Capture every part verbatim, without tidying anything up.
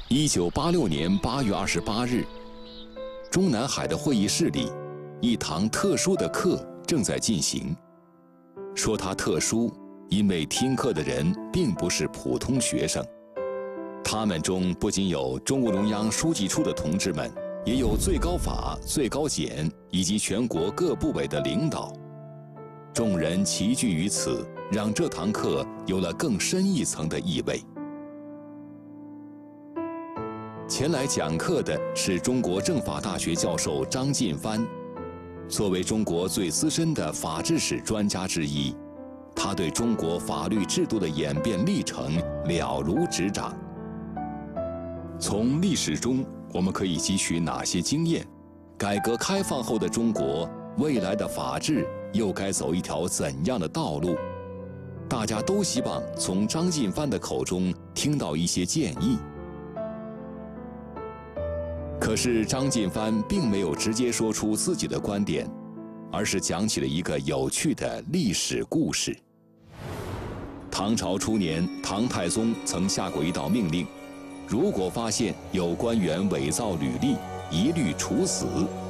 一九八六年八月二十八日，中南海的会议室里，一堂特殊的课正在进行。说它特殊，因为听课的人并不是普通学生，他们中不仅有中共中央书记处的同志们，也有最高法、最高检以及全国各部委的领导。众人齐聚于此，让这堂课有了更深一层的意味。前来讲课的是中国政法大学教授张晋藩。作为中国最资深的法治史专家之一，他对中国法律制度的演变历程了如指掌。从历史中，我们可以汲取哪些经验？改革开放后的中国，未来的法治又该走一条怎样的道路？大家都希望从张晋藩的口中听到一些建议。可是张晋藩并没有直接说出自己的观点，而是讲起了一个有趣的历史故事。唐朝初年，唐太宗曾下过一道命令，如果发现有官员伪造履历，一律处死。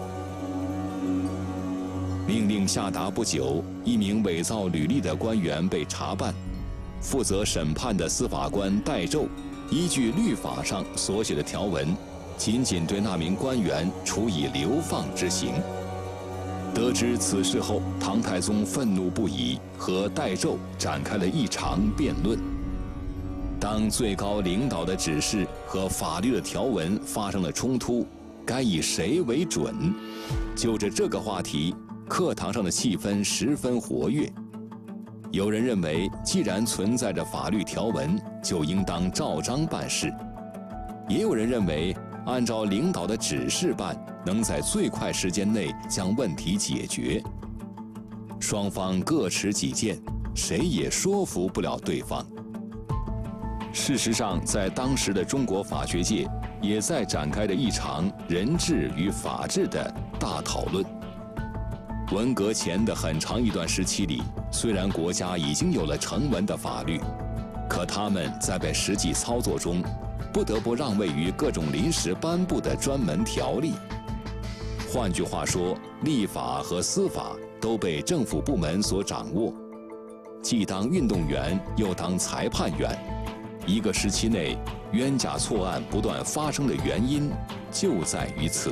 命令下达不久，一名伪造履历的官员被查办，负责审判的司法官戴胄依据律法上所写的条文，仅仅对那名官员处以流放之刑。得知此事后，唐太宗愤怒不已，和戴胄展开了一场辩论。当最高领导的指示和法律的条文发生了冲突，该以谁为准？就着这个话题，课堂上的气氛十分活跃。有人认为，既然存在着法律条文，就应当照章办事；也有人认为，按照领导的指示办，能在最快时间内将问题解决。双方各持己见，谁也说服不了对方。事实上，在当时的中国法学界，也在展开着一场人治与法治的大讨论。文革前的很长一段时期里，虽然国家已经有了成文的法律，可他们在被实际操作中，不得不让位于各种临时颁布的专门条例。换句话说，立法和司法都被政府部门所掌握，既当运动员，又当裁判员。一个时期内，冤假错案不断发生的原因就在于此。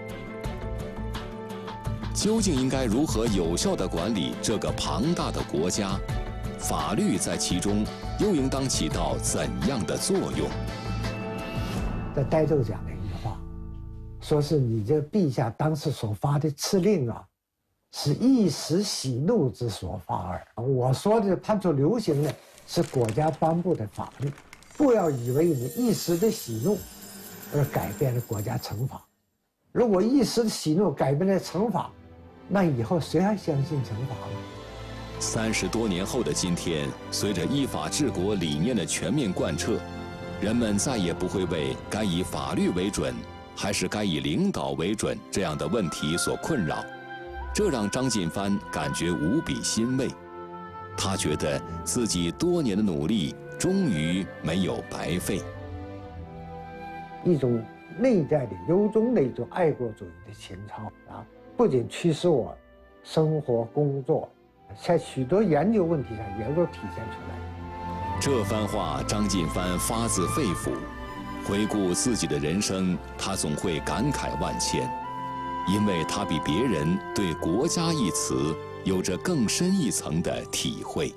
究竟应该如何有效地管理这个庞大的国家？法律在其中又应当起到怎样的作用？ 这戴胄讲了一句话，说是你这陛下当时所发的敕令啊，是一时喜怒之所发耳。我说的判处流刑呢，是国家颁布的法律，不要以为你一时的喜怒而改变了国家惩罚。如果一时的喜怒改变了惩罚，那以后谁还相信惩罚呢？ 三十多年后的今天，随着依法治国理念的全面贯彻，人们再也不会为该以法律为准，还是该以领导为准这样的问题所困扰。这让张晋藩感觉无比欣慰，他觉得自己多年的努力终于没有白费。 一种内在的由衷的一种爱国主义的情操啊，不仅驱使我生活工作，在许多研究问题上也都体现出来。 这番话张晋藩发自肺腑，回顾自己的人生，他总会感慨万千，因为他比别人对国家一词有着更深一层的体会。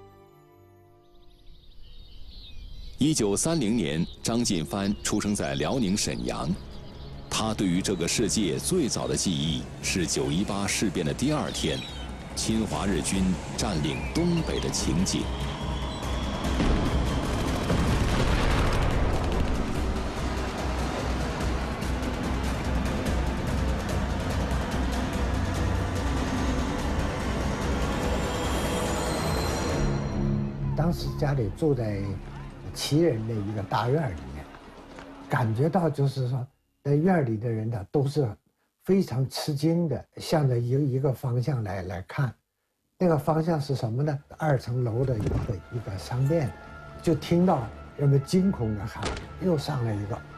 一九三零年，张晋藩出生在辽宁沈阳。他对于这个世界最早的记忆是九一八事变的第二天，侵华日军占领东北的情景。 当时家里住在七人的一个大院里面，感觉到就是说，在院里的人呢都是非常吃惊的，向着一个一个方向来来看。那个方向是什么呢？二层楼的一个一个商店，就听到人们惊恐的喊：“又上来一个！”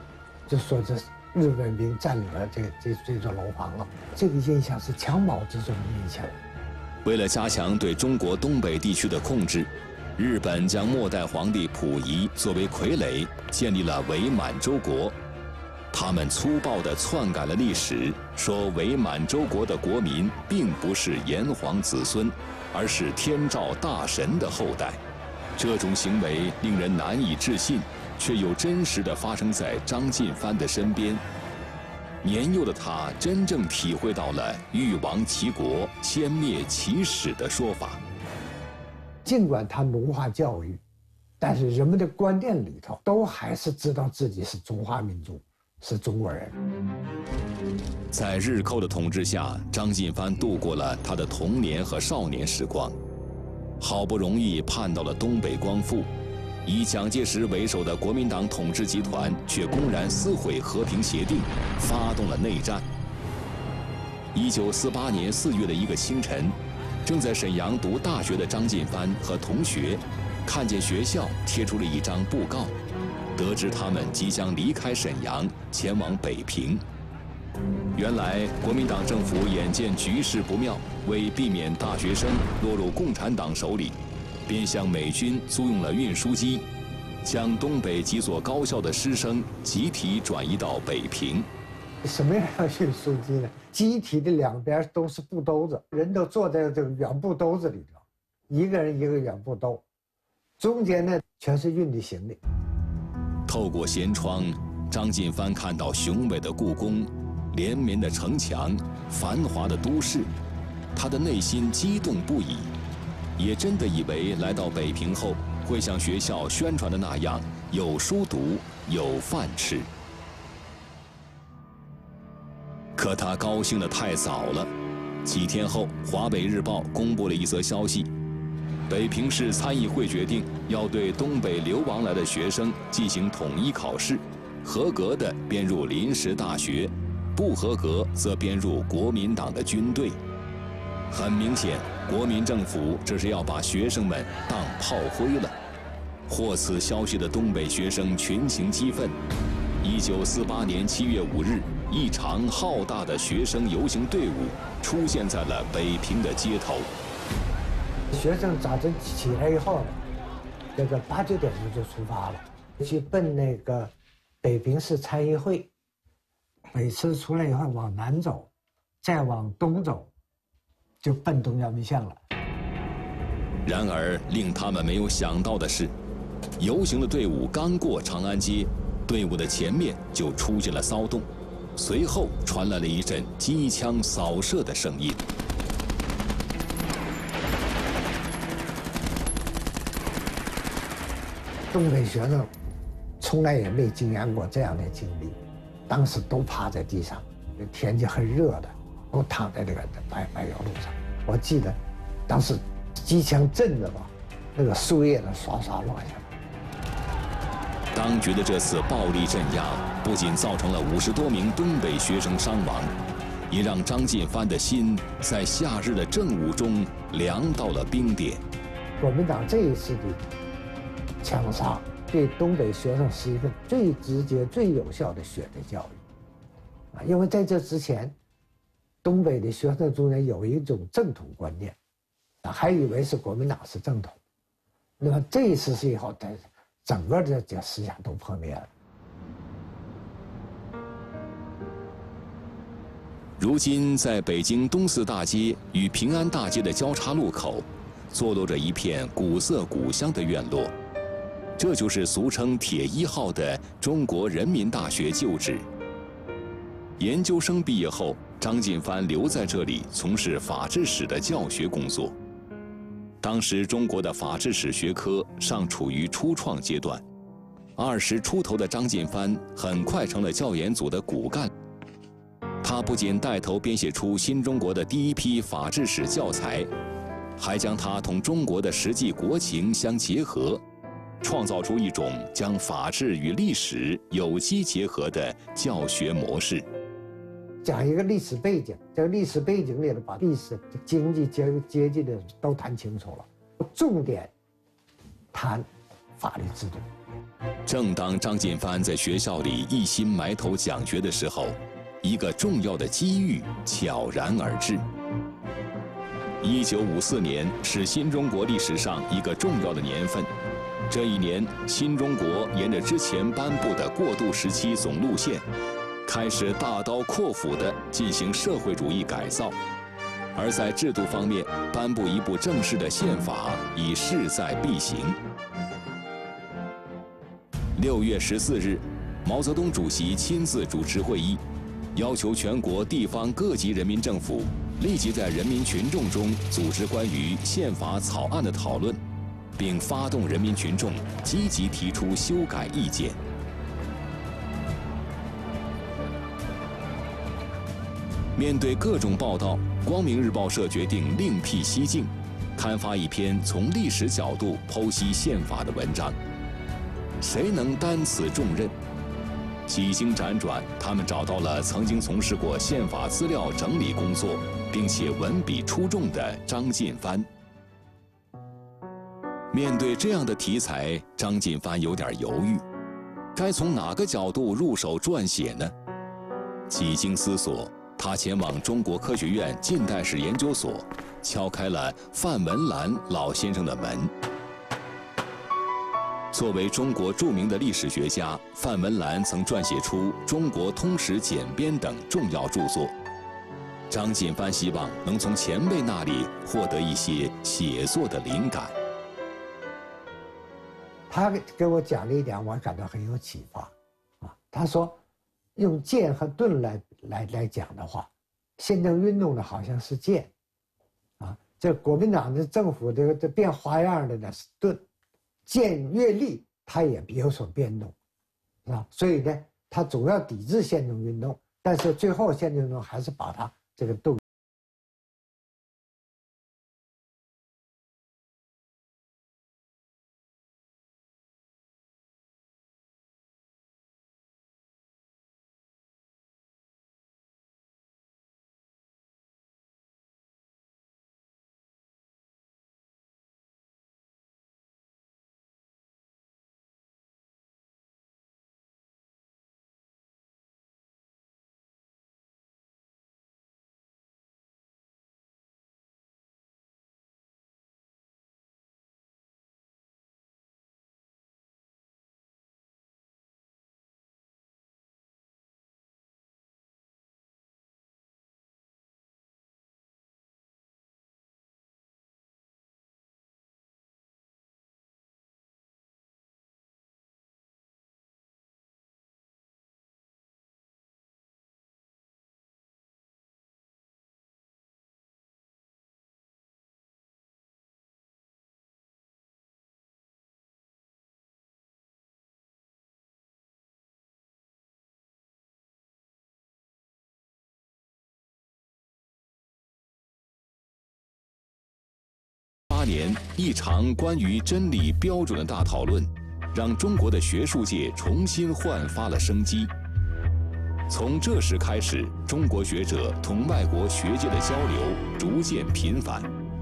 就说这日本兵占领了这这这座楼房了。这个印象是襁褓之中的印象。 为了加强对中国东北地区的控制，日本将末代皇帝溥仪作为傀儡，建立了伪满洲国。他们粗暴地篡改了历史，说伪满洲国的国民并不是炎黄子孙，而是天照大神的后代。这种行为令人难以置信，却又真实地发生在张晋藩的身边。年幼的他真正体会到了欲亡其国、歼灭其史的说法。 尽管他奴化教育，但是人们的观念里头都还是知道自己是中华民族，是中国人。 在日寇的统治下，张晋藩度过了他的童年和少年时光。好不容易盼到了东北光复，以蒋介石为首的国民党统治集团却公然撕毁和平协定，发动了内战。一九四八年四月的一个清晨，正在沈阳读大学的张晋藩和同学，看见学校贴出了一张布告，得知他们即将离开沈阳，前往北平。原来国民党政府眼见局势不妙，为避免大学生落入共产党手里，便向美军租用了运输机，将东北几所高校的师生集体转移到北平。 什么样的运输机呢？机体的两边都是布兜子，人都坐在这个圆布兜子里头，一个人一个圆布兜，中间呢全是运的行李。 透过舷窗，张晋藩看到雄伟的故宫、连绵的城墙、繁华的都市，他的内心激动不已，也真的以为来到北平后会像学校宣传的那样有书读、有饭吃。可他高兴得太早了。几天后，《华北日报》公布了一则消息：北平市参议会决定要对东北流亡来的学生进行统一考试，合格的编入临时大学，不合格则编入国民党的军队。很明显，国民政府这是要把学生们当炮灰了。获此消息的东北学生群情激愤。一九四八年七月五日，一场浩大的学生游行队伍出现在了北平的街头。 学生早晨起来以后呢，这个八九点钟就出发了，去奔那个北平市参议会。每次出来以后往南走，再往东走，就奔东交民巷了。 然而，令他们没有想到的是，游行的队伍刚过长安街，队伍的前面就出现了骚动，随后传来了一阵机枪扫射的声音。 东北学生从来也没经验过这样的经历，当时都趴在地上，天气很热的，都躺在这个柏柏油路上。我记得当时机枪震着吧，那个树叶呢刷刷落下来。 当局的这次暴力镇压，不仅造成了五十多名东北学生伤亡，也让张晋藩的心在夏日的正午中凉到了冰点。 国民党这一次的枪杀，对东北学生是一个最直接、最有效的血的教育啊！因为在这之前，东北的学生中间有一种正统观念，啊，还以为是国民党是正统。那么这一次是以后，整个的这思想都破灭了。 如今，在北京东四大街与平安大街的交叉路口，坐落着一片古色古香的院落，这就是俗称“铁一号”的中国人民大学旧址。研究生毕业后，张晋藩留在这里从事法制史的教学工作。当时中国的法制史学科尚处于初创阶段，二十出头的张晋藩很快成了教研组的骨干。他不仅带头编写出新中国的第一批法制史教材，还将它同中国的实际国情相结合，创造出一种将法治与历史有机结合的教学模式。 讲一个历史背景，这个历史背景里头把历史、经济、阶阶级的都谈清楚了，重点谈法律制度。 正当张晋藩在学校里一心埋头讲学的时候，一个重要的机遇悄然而至。一九五四年是新中国历史上一个重要的年份。这一年，新中国沿着之前颁布的过渡时期总路线，开始大刀阔斧地进行社会主义改造。而在制度方面，颁布一部正式的宪法已势在必行。六月十四日，毛泽东主席亲自主持会议，要求全国地方各级人民政府立即在人民群众中组织关于宪法草案的讨论，并发动人民群众积极提出修改意见。面对各种报道，光明日报社决定另辟蹊径，刊发一篇从历史角度剖析宪法的文章。谁能担此重任？几经辗转，他们找到了曾经从事过宪法资料整理工作，并且文笔出众的张晋藩。面对这样的题材，张晋藩有点犹豫，该从哪个角度入手撰写呢？几经思索，他前往中国科学院近代史研究所，敲开了范文澜老先生的门。作为中国著名的历史学家，范文澜曾撰写出《中国通史简编》等重要著作。张晋藩希望能从前辈那里获得一些写作的灵感。 他给我讲了一点，我感到很有启发。啊，他说，用剑和盾来来来讲的话，宪政运动呢好像是剑，啊，这国民党的政府这个这变花样的呢是盾。剑越立，它也有所变动，啊，所以呢，他总要抵制宪政运动，但是最后宪政运动还是把它这个斗。 八年，一场关于真理标准的大讨论，让中国的学术界重新焕发了生机。从这时开始，中国学者同外国学界的交流逐渐频繁。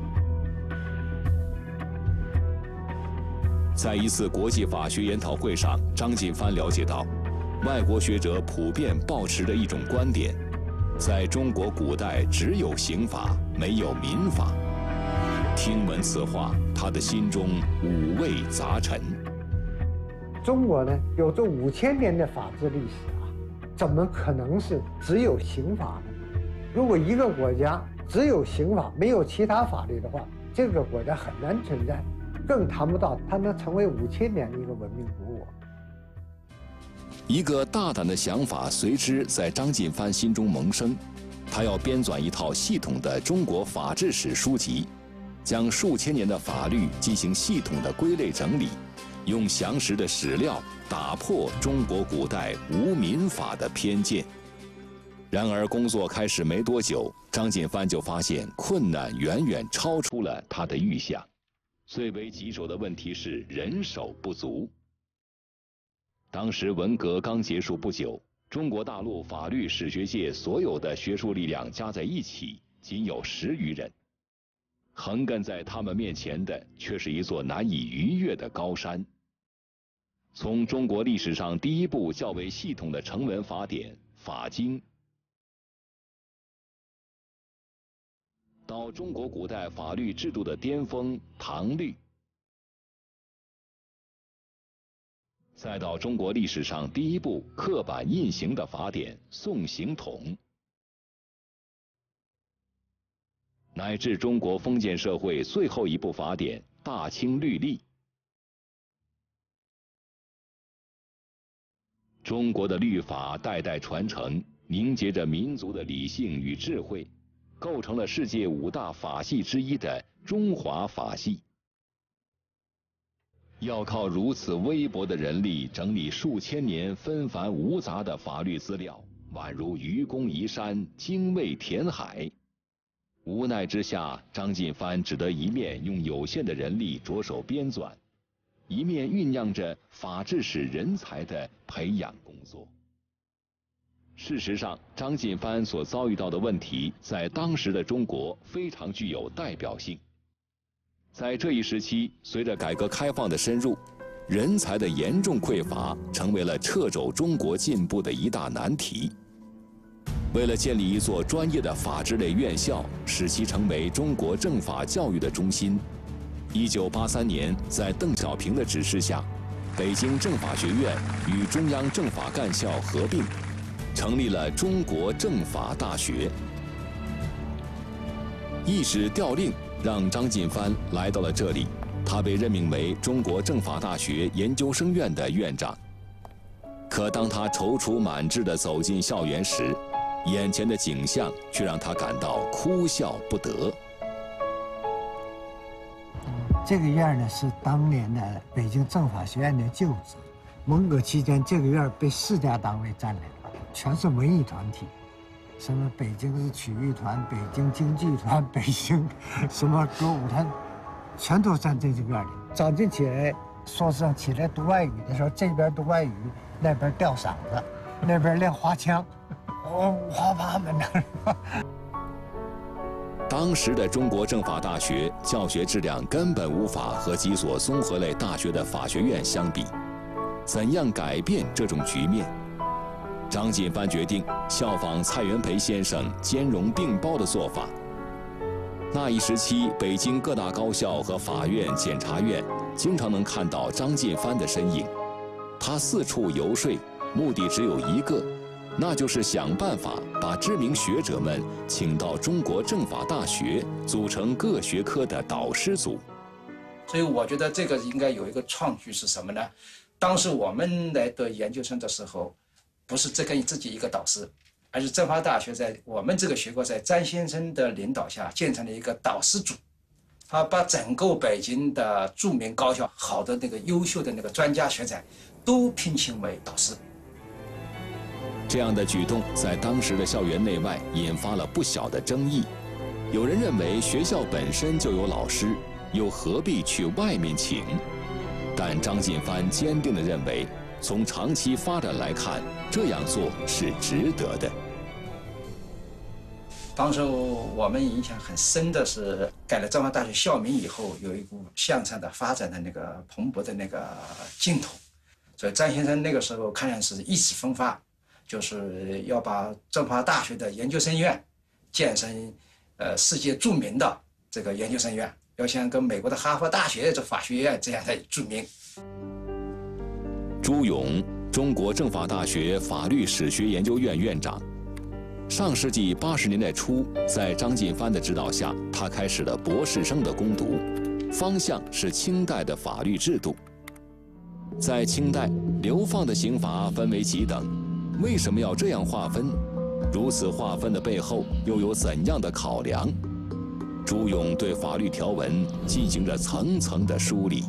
在一次国际法学研讨会上，张晋藩了解到，外国学者普遍抱持着一种观点：在中国古代只有刑法，没有民法。听闻此话，他的心中五味杂陈。 中国呢，有这五千年的法治历史啊，怎么可能是只有刑法呢？如果一个国家只有刑法，没有其他法律的话，这个国家很难存在，更谈不到它能成为五千年的一个文明古国。 一个大胆的想法随之在张晋藩心中萌生，他要编纂一套系统的中国法治史书籍。将数千年的法律进行系统的归类整理，用详实的史料打破中国古代无民法的偏见。然而，工作开始没多久，张晋藩就发现困难远远超出了他的预想。最为棘手的问题是人手不足。当时文革刚结束不久，中国大陆法律史学界所有的学术力量加在一起，仅有十余人。横亘在他们面前的却是一座难以逾越的高山。 从中国历史上第一部较为系统的成文法典《法经》，到中国古代法律制度的巅峰《唐律》，再到中国历史上第一部刻板印刑的法典《宋刑统》，乃至中国封建社会最后一部法典《大清律例》。中国的律法代代传承，凝结着民族的理性与智慧，构成了世界五大法系之一的中华法系。要靠如此微薄的人力整理数千年纷繁芜杂的法律资料，宛如愚公移山，精卫填海。无奈之下，张晋藩只得一面用有限的人力着手编纂，一面酝酿着法治史人才的培养工作。事实上，张晋藩所遭遇到的问题，在当时的中国非常具有代表性。在这一时期，随着改革开放的深入，人才的严重匮乏成为了掣肘中国进步的一大难题。为了建立一座专业的法制类院校，使其成为中国政法教育的中心，一九八三年，在邓小平的指示下，北京政法学院与中央政法干校合并，成立了中国政法大学。一纸调令让张晋藩来到了这里，他被任命为中国政法大学研究生院的院长。可当他踌躇满志地走进校园时，眼前的景象却让他感到哭笑不得。 这个院呢是当年的北京政法学院的旧址。文革期间，这个院被四家单位占领了，全是文艺团体，什么北京曲艺团、北京京剧团、北京什么歌舞团，全都在这个院里。早晨起来，说是起来读外语的时候，这边读外语，那边吊嗓子，那边练花腔，我五花八门的。 当时的中国政法大学教学质量根本无法和几所综合类大学的法学院相比，怎样改变这种局面？张晋藩决定效仿蔡元培先生兼容并包的做法。那一时期，北京各大高校和法院、检察院经常能看到张晋藩的身影。他四处游说，目的只有一个，那就是想办法把知名学者们请到中国政法大学，组成各学科的导师组。 所以我觉得这个应该有一个创举是什么呢？当时我们来读研究生的时候，不是只给自己一个导师，而是政法大学在我们这个学科在詹先生的领导下建成了一个导师组，他把整个北京的著名高校好的那个优秀的那个专家学者都聘请为导师。 这样的举动在当时的校园内外引发了不小的争议。有人认为学校本身就有老师，又何必去外面请？但张晋藩坚定地认为，从长期发展来看，这样做是值得的。 当时我们影响很深的是，改了政法大学校名以后，有一股向上的发展的那个蓬勃的那个劲头。所以张先生那个时候看上是意气风发，就是要把政法大学的研究生院建成呃世界著名的这个研究生院，要像跟美国的哈佛大学这法学院这样的著名。 朱永，中国政法大学法律史学研究院院长。上世纪八十年代初，在张晋藩的指导下，他开始了博士生的攻读，方向是清代的法律制度。在清代，流放的刑罚分为几等，为什么要这样划分？如此划分的背后又有怎样的考量？朱永对法律条文进行着层层的梳理。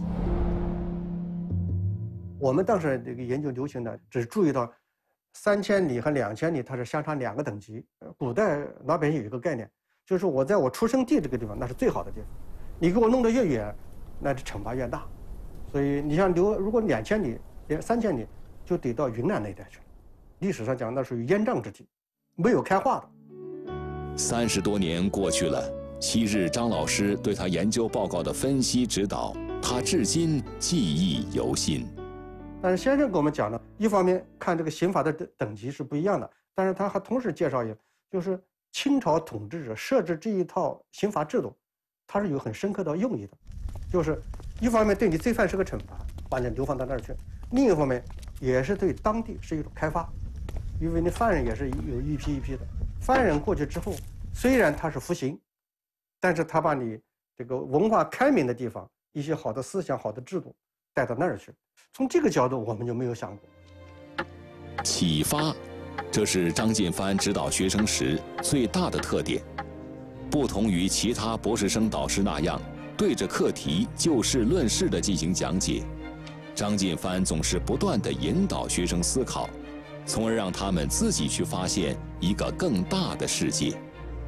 我们当时这个研究流行呢，只注意到三千里和两千里，它是相差两个等级。古代老百姓有一个概念，就是我在我出生地这个地方，那是最好的地方，你给我弄得越远，那是惩罚越大。所以你像留，如果两千里、连三千里，就得到云南那一带去了。历史上讲，那属于烟瘴之地，没有开化的。 三十多年过去了，昔日张老师对他研究报告的分析指导，他至今记忆犹新。 但是先生给我们讲了，一方面看这个刑法的等等级是不一样的，但是他还同时介绍一个，就是清朝统治者设置这一套刑罚制度，它是有很深刻的用意的，就是一方面对你罪犯是个惩罚，把你流放到那儿去；另一方面也是对当地是一种开发，因为那犯人也是有一批一批的，犯人过去之后，虽然他是服刑，但是他把你这个文化开明的地方，一些好的思想、好的制度带到那儿去。从这个角度，我们就没有想过启发，这是张晋藩指导学生时最大的特点。不同于其他博士生导师那样对着课题就事论事地进行讲解，张晋藩总是不断地引导学生思考，从而让他们自己去发现一个更大的世界。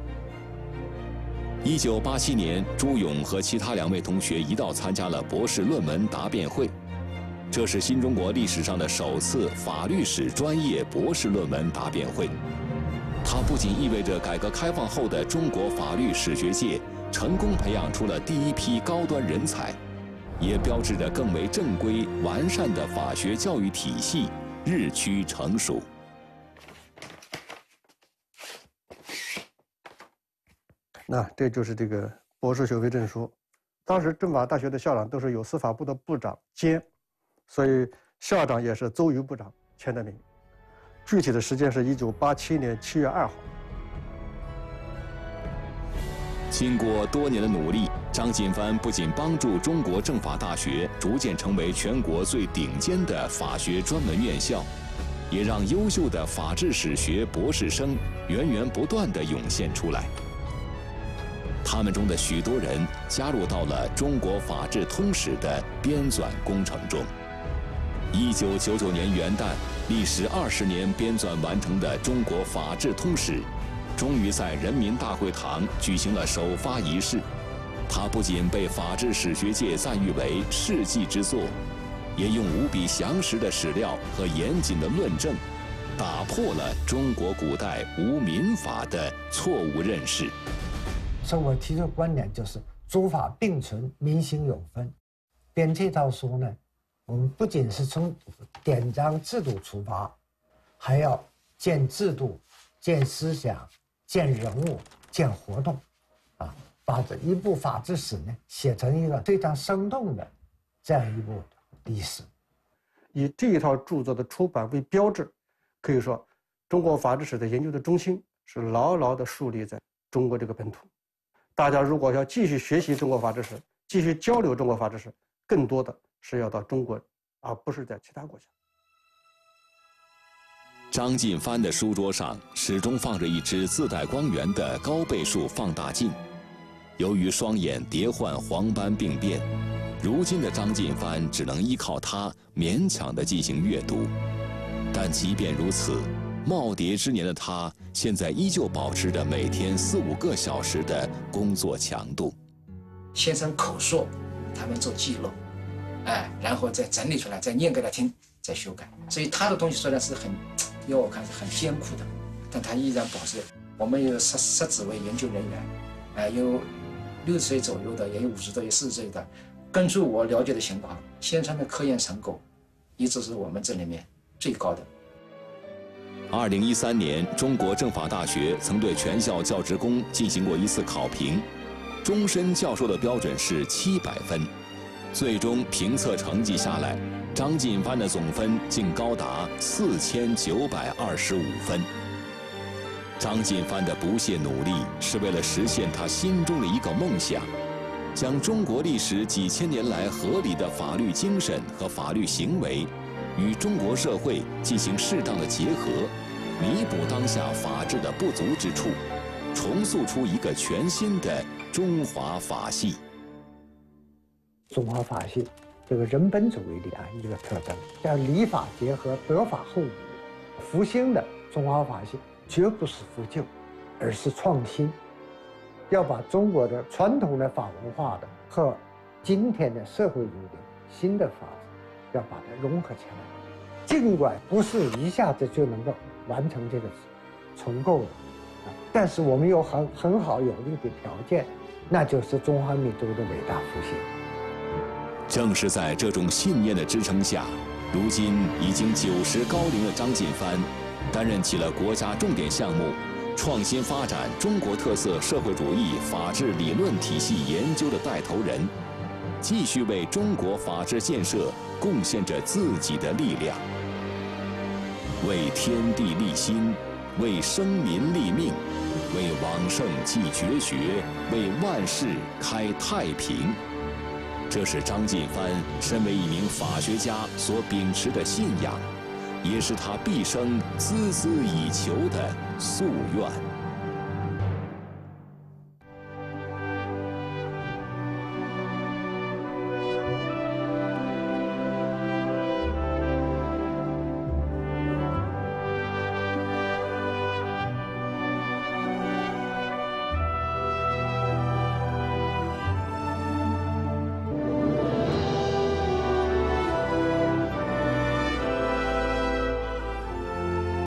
一九八七年，朱勇和其他两位同学一道参加了博士论文答辩会，这是新中国历史上的首次法律史专业博士论文答辩会。它不仅意味着改革开放后的中国法律史学界成功培养出了第一批高端人才，也标志着更为正规完善的法学教育体系日趋成熟。 那这就是这个博士学位证书。当时政法大学的校长都是由司法部的部长兼，所以校长也是邹瑜部长签的名。具体的时间是一九八七年七月二号。 经过多年的努力，张晋藩不仅帮助中国政法大学逐渐成为全国最顶尖的法学专门院校，也让优秀的法治史学博士生源源不断地涌现出来。他们中的许多人加入到了中国法治通史的编纂工程中。一九九九年元旦，历时二十年编纂完成的《中国法治通史》，终于在人民大会堂举行了首发仪式。它不仅被法治史学界赞誉为世纪之作，也用无比详实的史料和严谨的论证，打破了中国古代无民法的错误认识。 所以我提出的观点就是诸法并存，民心有分。编这套书呢，我们不仅是从典章制度出发，还要见制度、见思想、见人物、见活动，啊，把这一部法治史呢写成一个非常生动的这样一部历史。 以这一套著作的出版为标志，可以说，中国法治史的研究的中心是牢牢地树立在中国这个本土。大家如果要继续学习中国法治史，继续交流中国法治史，更多的是要到中国，而不是在其他国家。 张晋藩的书桌上始终放着一只自带光源的高倍数放大镜，由于双眼叠患黄斑病变，如今的张晋藩只能依靠它勉强地进行阅读。但即便如此，耄耋之年的他，现在依旧保持着每天四五个小时的工作强度。 先生口述，他们做记录，哎，然后再整理出来，再念给他听，再修改。所以他的东西虽然是很，要我看是很艰苦的，但他依然保持。我们有十十几位研究人员，哎，有六十岁左右的，也有五十岁、四十岁的。根据我了解的情况，先生的科研成果，一直是我们这里面最高的。 二零一三年，中国政法大学曾对全校教职工进行过一次考评，终身教授的标准是七百分，最终评测成绩下来，张晋藩的总分竟高达四千九百二十五分。张晋藩的不懈努力是为了实现他心中的一个梦想，将中国历史几千年来合理的法律精神和法律行为与中国社会进行适当的结合，弥补当下法治的不足之处，重塑出一个全新的中华法系。 中华法系这个人本主义的啊一个特征，叫礼法结合，得法后补。复兴的中华法系绝不是复旧，而是创新，要把中国的传统的法文化的和今天的社会主义的新的法治，要把它融合起来。尽管不是一下子就能够完成这个重构的，但是我们有很很好有力的条件，那就是中华民族的伟大复兴。 正是在这种信念的支撑下， 如今已经九十高龄的张晋藩，担任起了国家重点项目——创新发展中国特色社会主义法治理论体系研究的带头人，继续为中国法治建设贡献着自己的力量。为天地立心，为生民立命，为往圣继绝学，为万世开太平。这是张晋藩身为一名法学家所秉持的信仰，也是他毕生孜孜以求的夙愿。